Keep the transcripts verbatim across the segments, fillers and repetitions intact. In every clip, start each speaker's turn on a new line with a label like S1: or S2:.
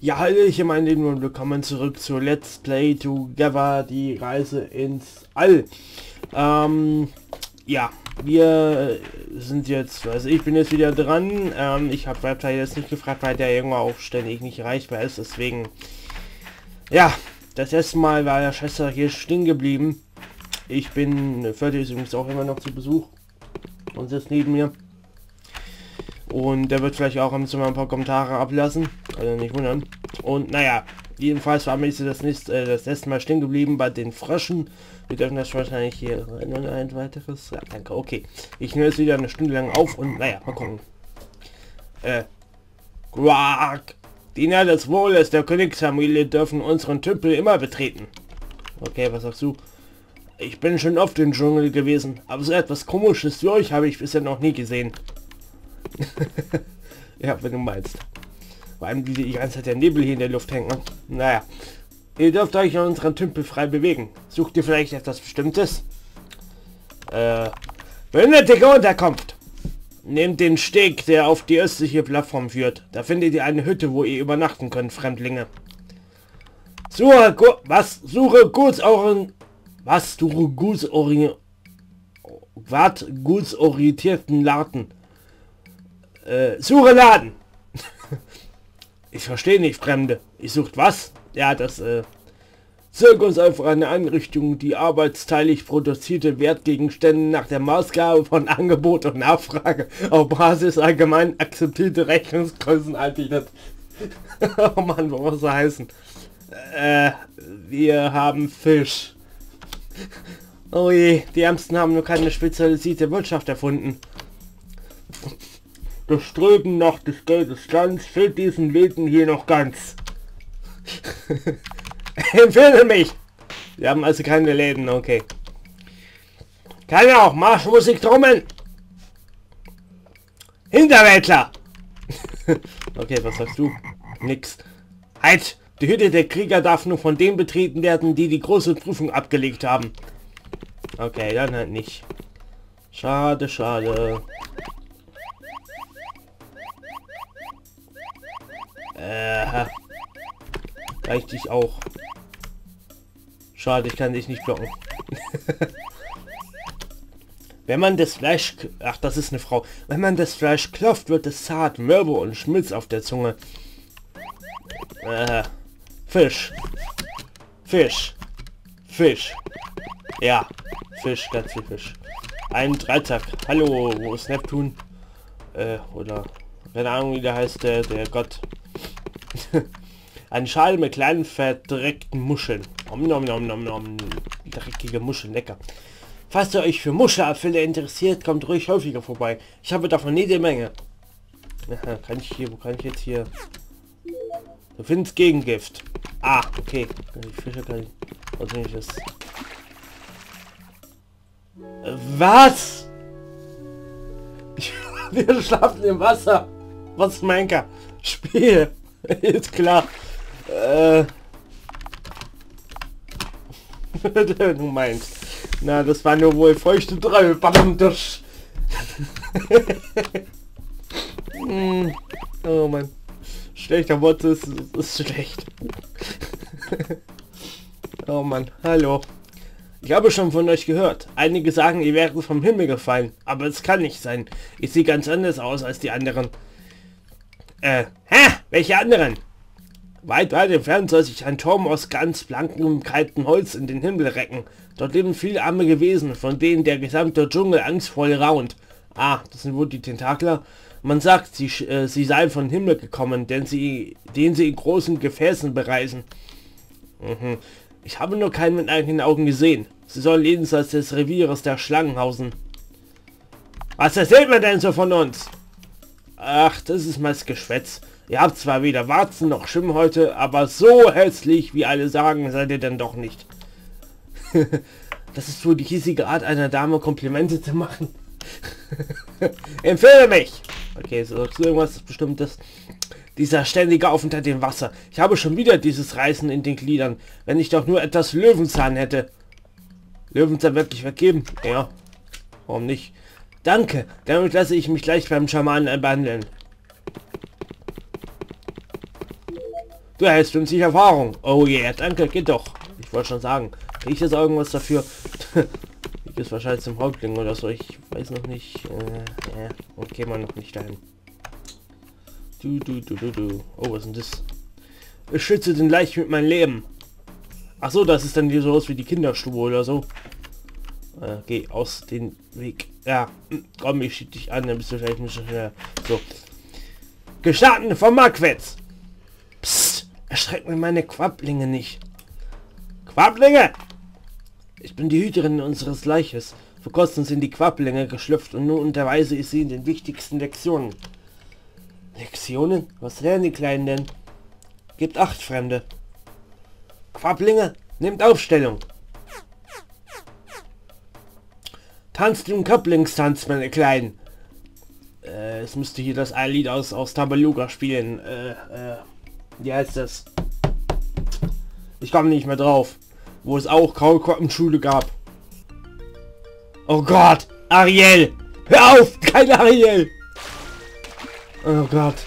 S1: Ja, hallöchen meine Lieben und willkommen zurück zu Let's Play Together, die Reise ins All. Ähm, ja, wir sind jetzt, also ich bin jetzt wieder dran. Ähm, ich habe Website jetzt nicht gefragt, weil der irgendwo auch ständig nicht erreichbar ist, deswegen, ja, das erste Mal war der Schwester hier stehen geblieben. Ich bin, Förde ist übrigens auch immer noch zu Besuch und sitzt neben mir. Und der wird vielleicht auch am Zimmer ein paar Kommentare ablassen, also nicht wundern. Und naja, jedenfalls war mir das, nächste, äh, das letzte Mal stehen geblieben bei den Fröschen. Wir dürfen das wahrscheinlich hier rein und ein weiteres. Ja, danke, okay. Ich nehme jetzt wieder eine Stunde lang auf und naja, mal gucken. Äh, Quark! Diener des Wohles der Königsfamilie dürfen unseren Tümpel immer betreten. Okay, was sagst du? Ich bin schon oft im Dschungel gewesen, aber so etwas Komisches wie euch habe ich bisher noch nie gesehen. Ja, wenn du meinst. Vor allem wie die ganze Zeit der Nebel hier in der Luft hängt. Ne? Naja. Ihr dürft euch in unseren Tümpel frei bewegen. Sucht ihr vielleicht etwas Bestimmtes? Äh, benötige Unterkunft. Nehmt den Steg, der auf die östliche Plattform führt. Da findet ihr eine Hütte, wo ihr übernachten könnt, Fremdlinge. Suche, gu was? Suche gutsorientierten... Was? Suche gutsorientierten... Was? Gutsorientierten Laden. Äh, suche Laden. Ich verstehe nicht, Fremde. Ich sucht was? Ja, das, äh... Zeig uns einfach eine Einrichtung, die arbeitsteilig produzierte Wertgegenstände nach der Maßgabe von Angebot und Nachfrage auf Basis allgemein akzeptierte Rechnungsgrößen anbietet. Oh Mann, was muss das heißen? Äh, wir haben Fisch. Oh je, die Ärmsten haben nur keine spezialisierte Wirtschaft erfunden. Das Streben nach des Geldes Glanz fehlt diesen Wilden hier noch ganz. Empfehle mich! Wir haben also keine Läden, okay. Kann ja auch Marschmusik trommeln! Hinterwäldler! Okay, was sagst du? Nix. Halt! Die Hütte der Krieger darf nur von denen betreten werden, die die große Prüfung abgelegt haben. Okay, dann halt nicht. Schade, schade. Äh, reicht dich auch. Schade, ich kann dich nicht blocken. Wenn man das Fleisch... Ach, das ist eine Frau. Wenn man das Fleisch klopft, wird es zart, mürbe und schmilzt auf der Zunge. Äh, Fisch. Fisch. Fisch. Ja, Fisch, ganz viel Fisch. Ein Dreizack. Hallo, wo ist Neptun? Äh, oder... Keine Ahnung, wie der heißt, der, der Gott. Ein Schal mit kleinen verdreckten Muscheln. Om nom nom nom nom. Dreckige Muscheln, lecker. Falls ihr euch für Muschelabfälle interessiert, kommt ruhig häufiger vorbei. Ich habe davon jede Menge. Aha, kann ich hier, wo kann ich jetzt hier? Du findest Gegengift. Ah, okay. Die Fische kann ich. Was nehme ich das? Äh, was? Wir schlafen im Wasser. Was Menker? Spiel. Ist klar. Äh. Du meinst. Na, das war nur wohl feuchte Träume. Bam, das. Oh Mann. Schlechter Worte ist, ist schlecht. Oh Mann. Hallo. Ich habe schon von euch gehört. Einige sagen, ihr wäret vom Himmel gefallen. Aber es kann nicht sein. Ich sehe ganz anders aus als die anderen. Äh, hä? Welche anderen? Weit, weit entfernt soll sich ein Turm aus ganz blankem, kaltem Holz in den Himmel recken. Dort leben viele arme Wesen, von denen der gesamte Dschungel angstvoll raunt. Ah, das sind wohl die Tentakler. Man sagt, sie, äh, sie seien vom Himmel gekommen, denn sie, den sie in großen Gefäßen bereisen. Mhm. Ich habe nur keinen mit eigenen Augen gesehen. Sie sollen jenseits des Revieres der Schlangen hausen. Was erzählt man denn so von uns? Ach, das ist meist Geschwätz. Ihr habt zwar weder Warzen noch Schwimmhäute, aber so hässlich, wie alle sagen, seid ihr denn doch nicht. Das ist wohl die hiesige Art einer Dame, Komplimente zu machen. Empfehle mich! Okay, so irgendwas Bestimmtes. Dieser ständige Aufenthalt im Wasser. Ich habe schon wieder dieses Reißen in den Gliedern. Wenn ich doch nur etwas Löwenzahn hätte. Löwenzahn wirklich weggeben? Ja. Warum nicht? Danke, damit lasse ich mich gleich beim Schamanen behandeln. Du hältst fünfzig Erfahrung. Oh yeah, danke, geht doch. Ich wollte schon sagen. Krieg ich jetzt irgendwas dafür? Ich ist wahrscheinlich zum Häuptling oder so. Ich weiß noch nicht. Äh, ja. Okay, man noch nicht dahin. Du, du, du, du, du. Oh, was ist denn das? Ich schütze den Leicht mit meinem Leben. Ach so, das ist dann hier so aus wie die Kinderstube oder so. Äh, geh aus den Weg. Ja, komm, ich schieb dich an, dann bist du vielleicht nicht so schnell. So. Gestatten vom Marktwärts. Psst, erschreck mir meine Quapplinge nicht. Quapplinge! Ich bin die Hüterin unseres Leiches. Vor kurzem sind die Quapplinge geschlüpft und nun unterweise ich sie in den wichtigsten Lektionen. Lektionen? Was lernen die Kleinen denn? Gebt acht, Fremde. Quapplinge, nehmt Aufstellung. Tanzt den Quapplingstanz, meine Kleinen. Äh, es müsste hier das ein Lied aus, aus Tabaluga spielen. Äh, äh, wie heißt das? Ich komme nicht mehr drauf. Wo es auch Kaulquappenschule gab. Oh Gott! Ariel! Hör auf! Kein Ariel! Oh Gott.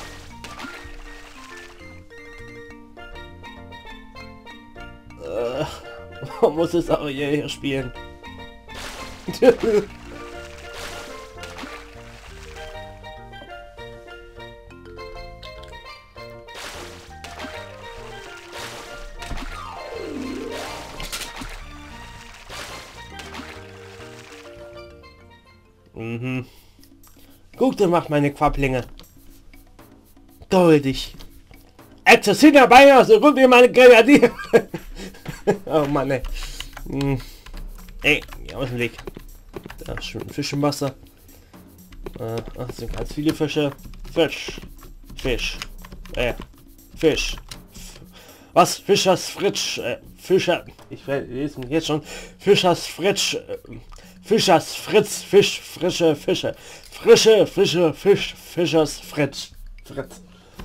S1: Äh, warum muss es Ariel hier spielen? Mhm. Gut gemacht, meine Quapplinge. Goldig. Exzessiner Beiner, so gut wie meine Grenadier. Oh Mann, ey. Hm. Ey, ja, aus dem Weg. Da ist schon ein Fisch im Wasser. Äh, ach, das sind ganz viele Fische. Fisch. Fisch. Äh, Fisch. F Was? Fischers Fritsch. Äh, Fischer. Ich lese mich jetzt schon. Fischers Fritsch. Äh, Fischers Fritz. Fisch. Frische Fische. Frische Fische. Fisch. Fischers Fritz. Fritz.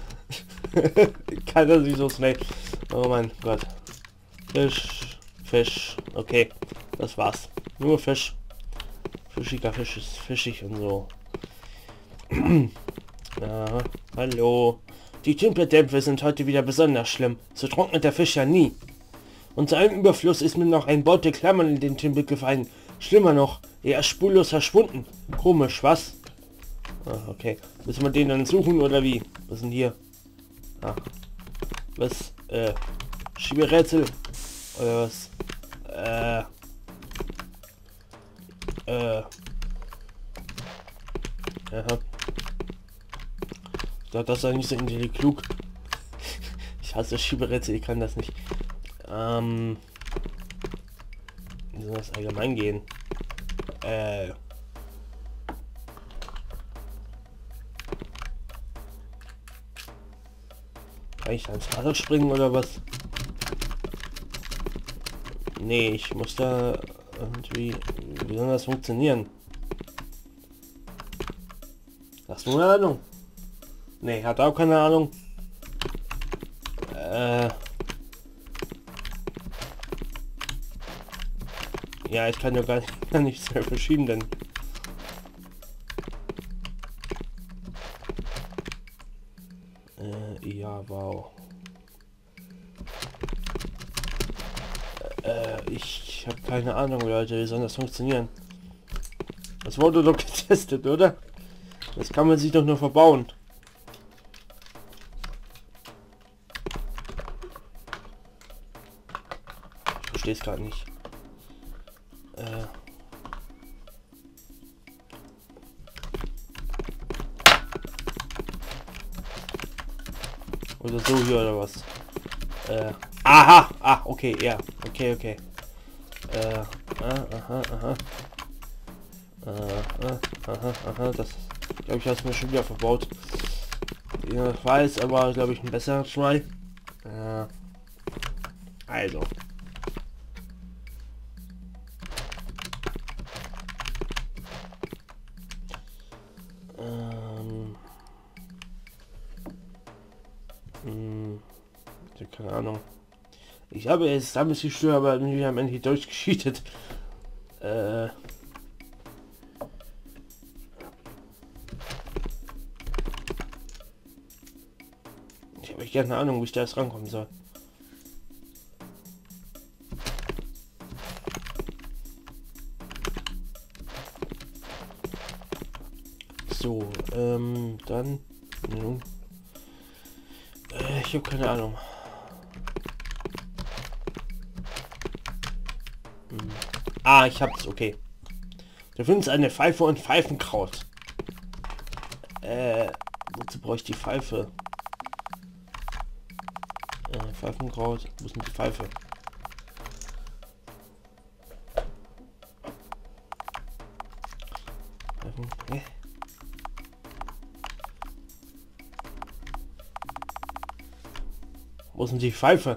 S1: Kann das nicht so schnell. Oh mein Gott. Fisch. Fisch. Okay. Das war's. Nur Fisch. Fischiger Fisch ist fischig und so. Ja, hallo. Die Tümpeltempel sind heute wieder besonders schlimm. So trocknet der Fisch ja nie. Und zu einem Überfluss ist mir noch ein Beutel Klammern in den Tümpel gefallen. Schlimmer noch, er ist spurlos verschwunden. Komisch, was? Ah, okay. Müssen wir den dann suchen oder wie? Was ist denn hier? Ah. Was? Äh. Schieberätsel? Oder was? Äh. Äh. Aha. Ich dachte, das sei nicht so intelligent klug. Ich hasse Schieberätsel, ich kann das nicht. Ähm. Wie soll das allgemein gehen? Äh. Kann ich ans Fahrrad springen oder was? Nee, ich muss da irgendwie... Wie soll das funktionieren? Hast du eine Ahnung? Nee, hat auch keine Ahnung. Äh... Ja, ich kann ja gar, nicht, gar nichts mehr verschieben, denn... Äh, ja, wow. Äh, ich habe keine Ahnung, Leute, wie soll das funktionieren? Das wurde doch getestet, oder? Das kann man sich doch nur verbauen. Ich verstehe es gerade nicht. Äh. Oder so hier oder was? Äh. Aha! Ah, okay, ja. Okay, okay. Äh. Ah, aha, aha. Äh, aha, aha. Das glaube ich, hast mir schon wieder verbaut. Ja, ich weiß, aber glaube ich ein besserer Try. Äh. Also. Ähm. Hm. Keine Ahnung. Ich habe es damals die Steuer, aber wir haben endlich durchgescheatet. Äh. ich keine Ahnung, wie ich da jetzt rankommen soll. So, ähm, dann... Ja. Äh, ich habe keine Ahnung. Hm. Ah, ich hab's, okay. Du findest eine Pfeife und Pfeifenkraut. Äh, wozu brauche ich die Pfeife? Äh, Pfeifenkraut, wo ist denn die Pfeife? Pfeifen, hä? Wo ist denn die Pfeife?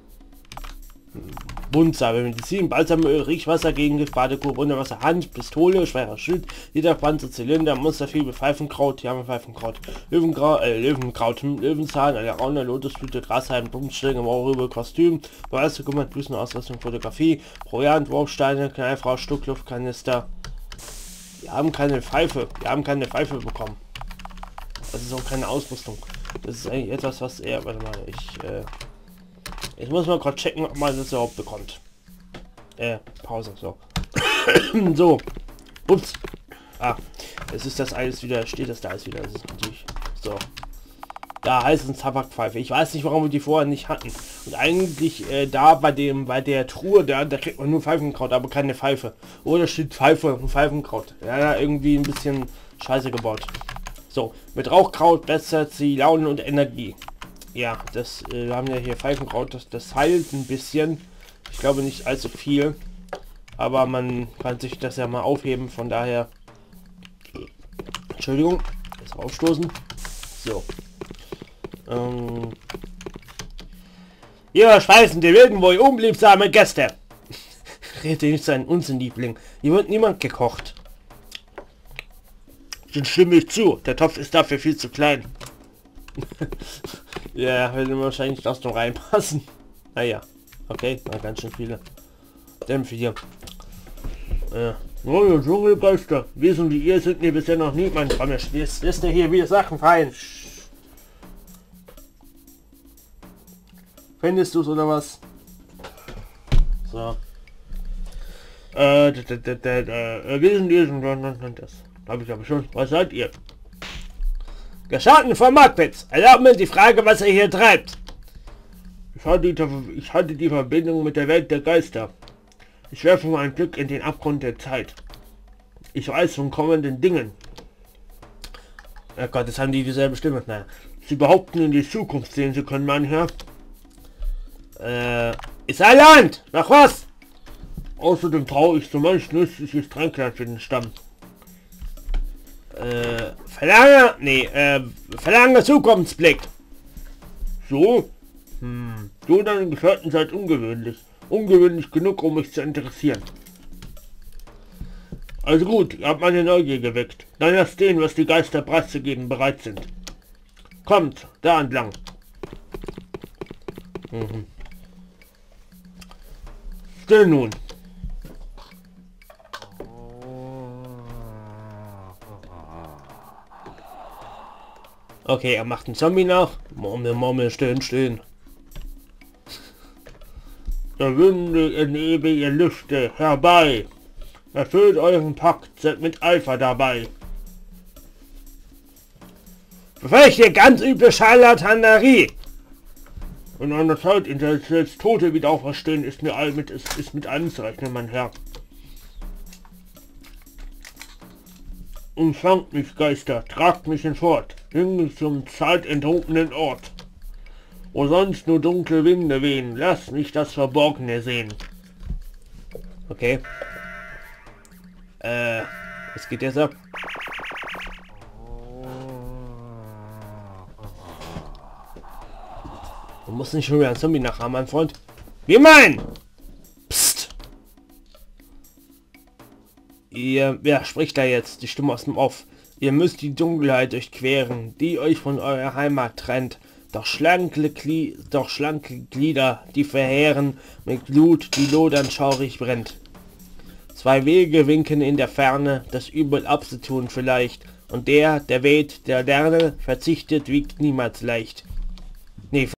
S1: Wundsalbe, Medizin, Balsamöl, Riechwasser, Gegengift, Badekur, Wunderwasser, Hand, Pistole, schwerer Schild, jeder Panzer, Zylinder, Monsterfibel, Pfeifenkraut, ja, Pfeifenkraut, Löwenkraut, äh, Löwenkraut, Löwenzahn, Alarone, Lotusblüte, Grashalm, Blumenschlinge, Maurrübe, Kostüm, weiße Gummert, Blüsenausrüstung, Fotografie, Proviant, Wurfsteine, Knallfrau, Stuckluftkanister. Wir haben keine Pfeife, wir haben keine Pfeife bekommen. Das ist auch keine Ausrüstung. Das ist eigentlich etwas, was er, warte mal, ich, äh, ich muss mal gerade checken, ob man das überhaupt bekommt. Äh, Pause, so. So. Ups. Ah, es ist das alles wieder, steht das da alles wieder. Das ist natürlich so. Da heißt es Tabakpfeife. Ich weiß nicht, warum wir die vorher nicht hatten. Und eigentlich äh, da bei dem, bei der Truhe, da, da kriegt man nur Pfeifenkraut, aber keine Pfeife. Oder steht Pfeife und Pfeifenkraut. Ja, da irgendwie ein bisschen scheiße gebaut. So, mit Rauchkraut bessert sie Laune und Energie. Ja, das, äh, wir haben ja hier Pfeifenkraut, das, das heilt ein bisschen. Ich glaube nicht allzu viel. Aber man kann sich das ja mal aufheben, von daher... Entschuldigung, jetzt aufstoßen. So. Ähm... Ihr Speisen, die wilden wohl unliebsame Gäste. Rede nicht seinen Unsinn, Liebling. Hier wird niemand gekocht. Dann stimme ich zu, der Topf ist dafür viel zu klein. Ja, würde wahrscheinlich das noch reinpassen. Naja, okay, na, ganz schön viele. Dämpfe hier. Ja. Neue Dschungelgeister, Wesen wie ihr sind mir bisher noch niemand vermischt. Jetzt ist er hier wie Sachen fein. Findest du es oder was? So. Äh, Wesen die sind das. Habe ich aber schon. Was seid ihr? Geschatten von Marktplatz. Erlaubt mir die Frage, was er hier treibt. Ich hatte, die, ich hatte die Verbindung mit der Welt der Geister. Ich werfe meinen Blick in den Abgrund der Zeit. Ich weiß von kommenden Dingen. Oh Gott, jetzt haben die dieselbe Stimme. Naja. Sie behaupten, in die Zukunft sehen zu können, mein Herr. Äh, ist ein Land! Nach was? Außerdem traue ich so manch nützliches Tränklein für den Stamm. Äh, verlange, nee, äh, verlange Zukunftsblick. So? Hm, du und deine Gefährten seid ungewöhnlich. Ungewöhnlich genug, um mich zu interessieren. Also gut, ihr habt meine Neugier geweckt. Dann lasst sehen, was die Geister preiszugeben bereit sind. Kommt, da entlang. Mhm. Still nun. Okay, er macht einen Zombie nach. Murmel, Murmel, stehen, stehen. Der Winde in ewige Lüfte herbei. Erfüllt euren Pakt, seid mit Eifer dabei. Befechte ganz üble Scharlatanerie. In einer Zeit, in der selbst Tote wieder auferstehen, ist mir all mit, ist, ist mit anzurechnen, mein Herr. Umfangt mich, Geister, tragt mich hinfort, hin zum zeitenttrunkenen Ort. Wo sonst nur dunkle Winde wehen, lass mich das Verborgene sehen. Okay. Äh, was geht jetzt ab? Du musst nicht schon wieder ein Zombie nachahmen, mein Freund. Wie mein! Psst! Ihr, wer spricht da jetzt? Die Stimme aus dem Off. Ihr müsst die Dunkelheit durchqueren, die euch von eurer Heimat trennt. Doch schlanke, Glie doch schlanke Glieder, die verheeren, mit Glut, die lodern schaurig brennt. Zwei Wege winken in der Ferne, das Übel abzutun vielleicht. Und der, der weht, der lerne, verzichtet, wiegt niemals leicht. Nee,